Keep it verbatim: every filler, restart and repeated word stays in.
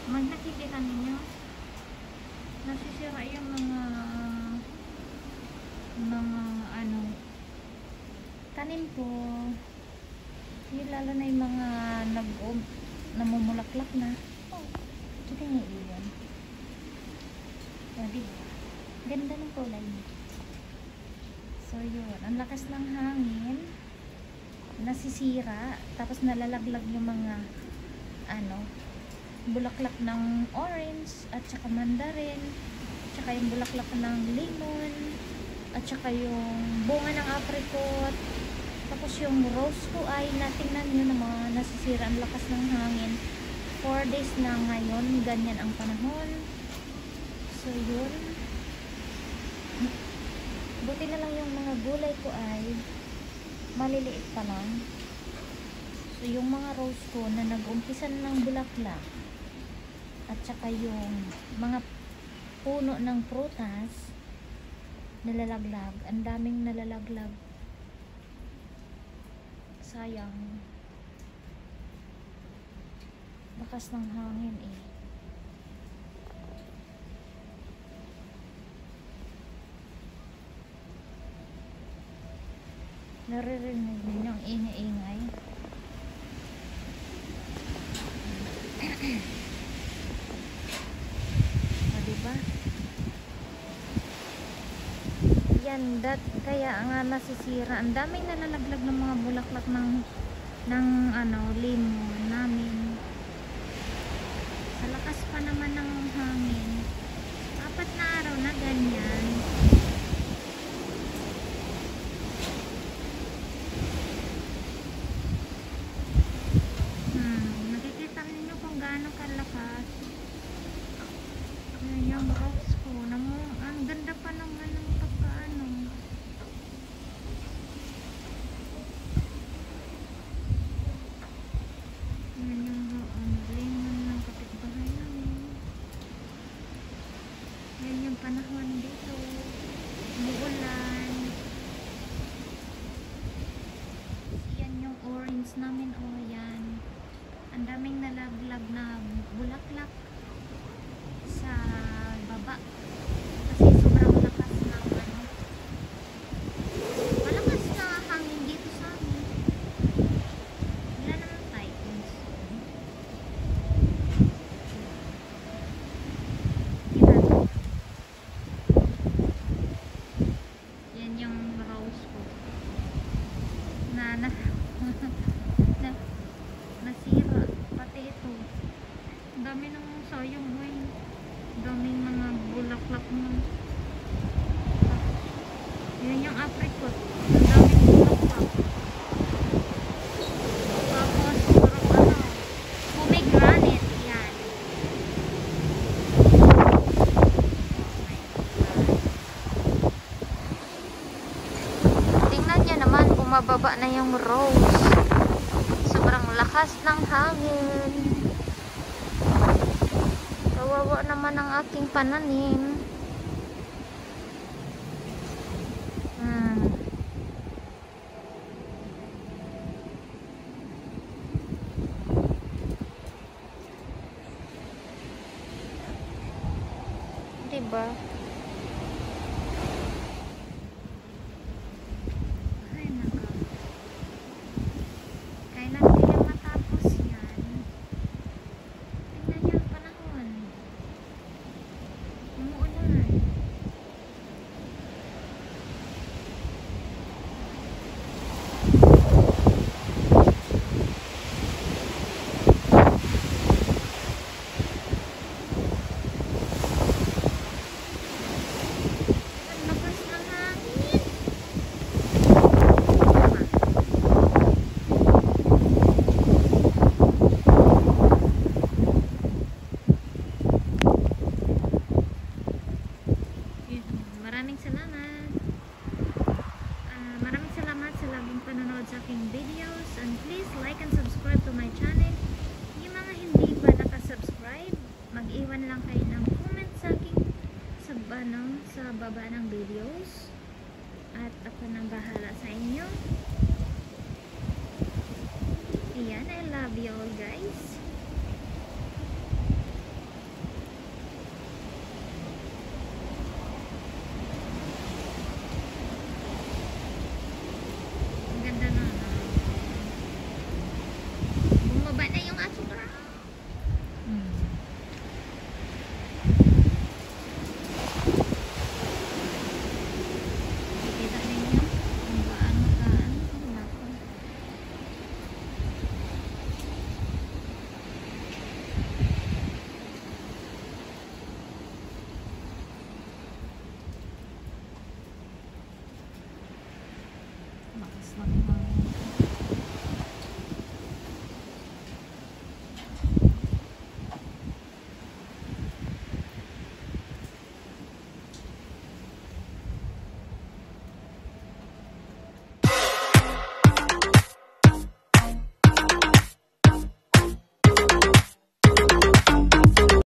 Mag nakikita ninyo, nasisira yung mga mga ano tanim ko. Yung lalo na yung mga nag um, namumulaklak na. Oh, kita niya iyon. O, diba? Ganda ng kulay niya. So, yun. Ang lakas ng hangin. Nasisira. Tapos nalalaglag yung mga ano, bulaklak ng orange at saka mandarin. At saka yung bulaklak ng lemon. At saka yung bunga ng apricot. Tapos yung rose ko ay natingnan nyo na mga nasisira. Ang lakas ng hangin. four days na ngayon. Ganyan ang panahon. So, yun. Buti na lang yung mga gulay ko ay maliliit pa lang. So, yung mga rose ko na nag-umpisa ng bulaklak at saka yung mga puno ng prutas nalalaglag. Ang daming nalalaglag. Sayang. Lakas ng hangin eh. Naririnig ninyo ang ingay-ingay. O, diba? Yan, that, kaya nga nasisira. Ang daming nalalaglag ng mga bulaklak ng ng ano, lemon namin. Sa lakas pa naman ng hangin. Apat na araw na ganyan. Gaano kalakas. Ayan yung rose ko. Namu, ang ganda pa naman ng pagkaano. Ayan yung um, lemon ng kapitbahay namin. Ayan yung panahon dito. Umuulan. Ayan yung orange namin. O, oh, yan. Ang daming nalaglag na bulaklak sa baba kasi sobrang lakas ng ano, malakas na hangin dito sa amin. Wala naman typhoons. Diba? Yan yung rose ko na na na nasira. Pati ito. Ang dami ng sayang mo eh. Ang daming mga bulaklak mo. Yan yung apricot. Ang daming bulaklak. Tapos, parang ano, pomegranate. Yan. Tingnan nyo naman, bumababa na yung rose. Sobrang lakas ng hangin. Kawawa naman ang aking pananim. Hmm. Diba? Maraming salamat. Uh, maraming salamat sa laging panonood sa aking videos. And please like and subscribe to my channel. Yung mga hindi pa nakasubscribe, mag-iwan lang kayo ng comment sa aking sa, ano, sa baba ng videos. At ako nang bahala sa inyo. Ayan, I love you all guys.